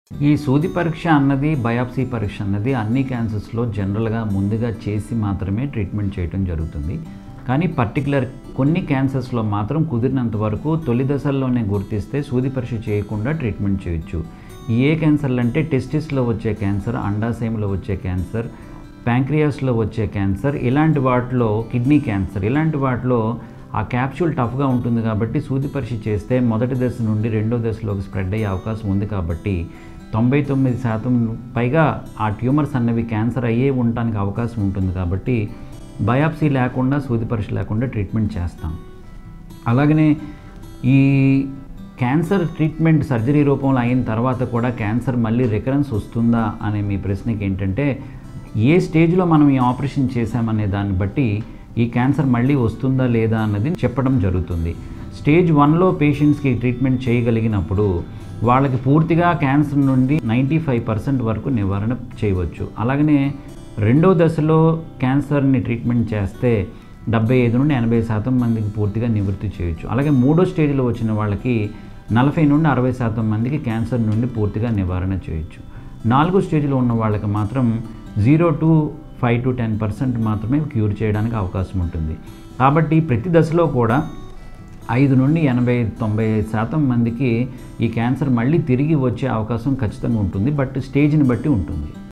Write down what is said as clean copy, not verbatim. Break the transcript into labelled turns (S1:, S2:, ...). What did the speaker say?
S1: ఈ సూది పరీక్ష అన్నది, బయాప్సీ పరీక్ష అన్నది అన్ని క్యాన్సర్స్లో జనరల్గా ముందుగా చేసి మాత్రమే ట్రీట్మెంట్ చేయడం జరుగుతుంది. కానీ పర్టికులర్ కొన్ని క్యాన్సర్స్లో మాత్రం కుదిరినంత వరకు తొలి దశల్లోనే గుర్తిస్తే సూది పరీక్ష చేయకుండా ట్రీట్మెంట్ చేయొచ్చు. ఏ క్యాన్సర్లు అంటే టెస్టిస్లో వచ్చే క్యాన్సర్, అండాశయంలో వచ్చే క్యాన్సర్, ప్యాంక్రియాస్లో వచ్చే క్యాన్సర్, ఇలాంటి వాటిలో కిడ్నీ క్యాన్సర్, ఇలాంటి వాటిలో ఆ క్యాప్సూల్ టఫ్గా ఉంటుంది కాబట్టి సూది పరీక్ష చేస్తే మొదటి దశ నుండి రెండో దశలోకి స్ప్రెడ్ అయ్యే అవకాశం ఉంది. కాబట్టి 99% పైగా ఆ ట్యూమర్స్ అన్నవి క్యాన్సర్ అయ్యే ఉండటానికి అవకాశం ఉంటుంది. కాబట్టి బయాప్సీ లేకుండా, సూది పరీక్ష లేకుండా ట్రీట్మెంట్ చేస్తాం. అలాగనే ఈ క్యాన్సర్ ట్రీట్మెంట్ సర్జరీ రూపంలో అయిన తర్వాత కూడా క్యాన్సర్ మళ్ళీ రికరెన్స్ వస్తుందా అనే మీ ప్రశ్నకి ఏంటంటే, ఏ స్టేజ్లో మనం ఈ ఆపరేషన్ చేశామనే దాన్ని బట్టి ఈ క్యాన్సర్ మళ్ళీ వస్తుందా లేదా అన్నది చెప్పడం జరుగుతుంది. స్టేజ్ 1లో పేషెంట్స్కి ట్రీట్మెంట్ చేయగలిగినప్పుడు వాళ్ళకి పూర్తిగా క్యాన్సర్ నుండి 95% వరకు నివారణ చేయవచ్చు. అలాగనే రెండో దశలో క్యాన్సర్ని ట్రీట్మెంట్ చేస్తే 75 నుండి 80% మందికి పూర్తిగా నివృత్తి చేయొచ్చు. అలాగే మూడో స్టేజ్లో వచ్చిన వాళ్ళకి 40 నుండి 60% మందికి క్యాన్సర్ నుండి పూర్తిగా నివారణ చేయొచ్చు. నాలుగో స్టేజ్లో ఉన్న వాళ్ళకి మాత్రం 0 to 5 to 10% మాత్రమే క్యూర్ చేయడానికి అవకాశం ఉంటుంది. కాబట్టి ప్రతి దశలో కూడా 5 నుండి 80-90% మందికి ఈ క్యాన్సర్ మళ్ళీ తిరిగి వచ్చే అవకాశం ఖచ్చితంగా ఉంటుంది. బట్ స్టేజ్ని బట్టి ఉంటుంది.